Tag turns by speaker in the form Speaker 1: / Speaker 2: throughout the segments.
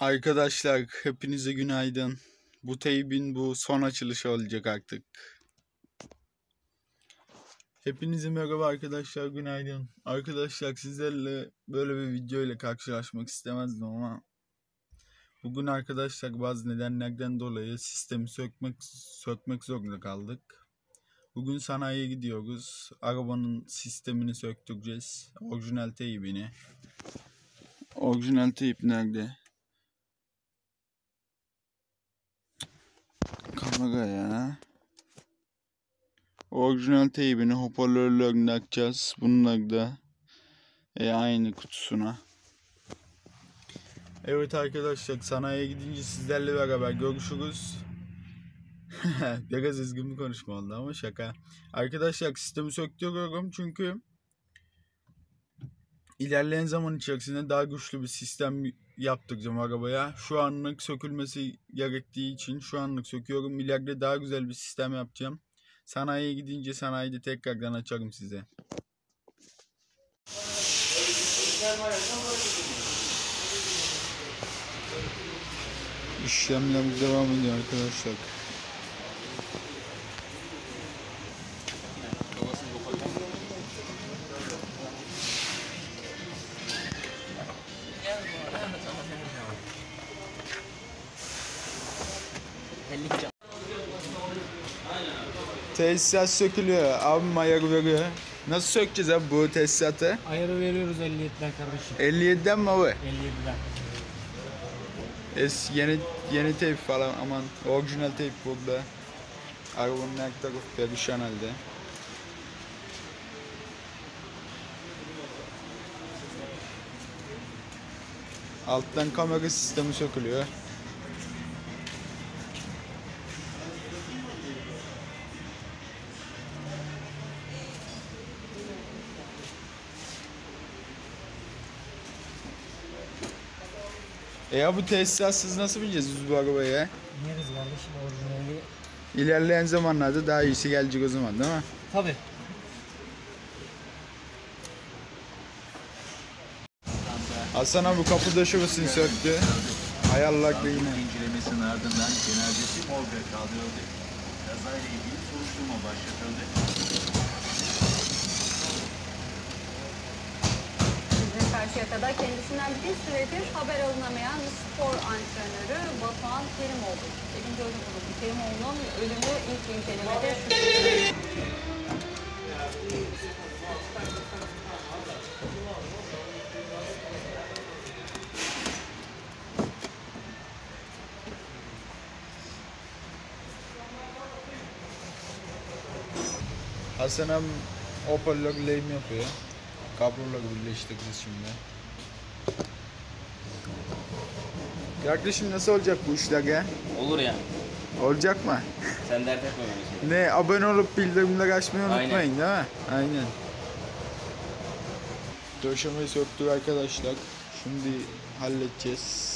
Speaker 1: Arkadaşlar hepinize günaydın. Bu teybin bu son açılışı olacak artık. Hepinize merhaba arkadaşlar, günaydın. Arkadaşlar sizlerle böyle bir video ile karşılaşmak istemezdim ama bugün arkadaşlar bazı nedenlerden dolayı sistemi sökmek zorunda kaldık. Bugün sanayiye gidiyoruz. Arabanın sistemini söktüreceğiz. Orijinal teybini. Orijinal teyp nerede? Kamera ya. Orijinal teybini hoparlörlerine takacağız. Bunlar da aynı kutusuna. Evet arkadaşlar, sanayiye gidince sizlerle beraber görüşürüz. Biraz üzgün bir konuşma oldu ama şaka. Arkadaşlar sistemi söktürüyorum çünkü ilerleyen zaman içerisinde daha güçlü bir sistem yaptıracağım arabaya. Şu anlık sökülmesi gerektiği için şu anlık söküyorum. İleride daha güzel bir sistem yapacağım. Sanayiye gidince sanayide tekrardan açarım size. İşlemlerimiz devam ediyor arkadaşlar. Tesisat sökülüyor. Abim ayarı veriyor. Nasıl sökeceğiz abi bu tesisatı?
Speaker 2: Ayarı veriyoruz 57'den kardeşim.
Speaker 1: 57'den mi abi?
Speaker 2: 57'den.
Speaker 1: Yeni teyp falan, aman orijinal teyp burada. Arabanın her tarafı perişan halde. Alttan kamera sistemi sökülüyor. Ya bu tesisatsız nasıl bineceğiz biz bu arabaya?
Speaker 2: Bineriz kardeşim orijinali.
Speaker 1: İlerleyen zamanlarda daha iyisi gelecek o zaman, değil mi?
Speaker 2: Tabii.
Speaker 1: Hasan abi kapıda şurasını söktü. Ayarlakla yine.
Speaker 3: İncelemesinin ardından cenazesi morga kaldırıldı. Kazayla ilgili soruşturma başlatıldı.
Speaker 4: Karşıyaka'da kendisinden bir süredir haber alınamayan spor antrenörü Batuhan Kerimoğlu. 7. ölüm bulutu. Kerimoğlu'nun ölümü ilk incelemede şüpheli.
Speaker 1: Hasan abi hoparlör lehim yapıyor. Kabloları birleştireceğiz şimdi. Kardeşim nasıl olacak bu işler ya?
Speaker 5: Olur ya.
Speaker 1: Olacak mı?
Speaker 5: Sen dert etme böyle şey.
Speaker 1: Ne, abone olup bildirimleri açmayı
Speaker 5: Aynen.
Speaker 1: unutmayın, değil mi? Aynen. Döşemeyi söktük arkadaşlar. Şimdi halledeceğiz.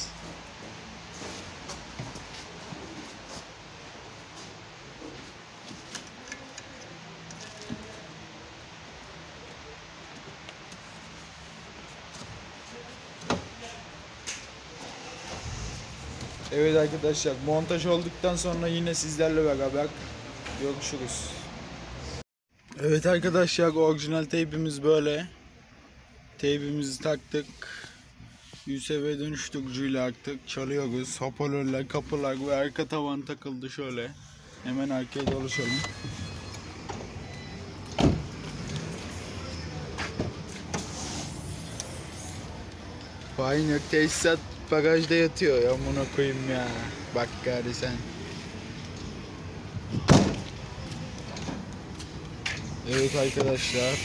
Speaker 1: Evet arkadaşlar, montaj olduktan sonra yine sizlerle beraber görüşürüz. Evet arkadaşlar, orijinal teybimiz böyle. Teybimizi taktık. USB dönüştürücüyle artık çalıyoruz. Hoparlörler, kapılar ve arka tavan takıldı şöyle. Hemen arkaya dolaşalım. Aynı tesisat bagajda yatıyor ya, bunu koyayım ya. Bak gari sen. Evet arkadaşlar.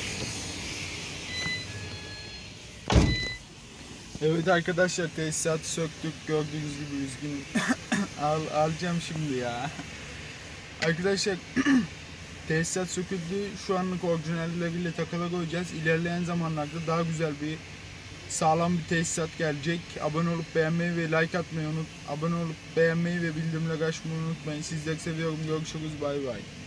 Speaker 1: Evet arkadaşlar, tesisatı söktük, gördüğünüz gibi üzgün. Alacağım şimdi ya. Arkadaşlar tesisat söküldü. Şu anlık orijinalleriyle takıla koyacağız. İlerleyen zamanlarda daha güzel bir sağlam bir tesisat gelecek. Abone olup beğenmeyi ve like atmayı abone olup beğenmeyi ve bildirimleri açmayı unutmayın. Sizleri seviyorum. Görüşürüz. Bay bay.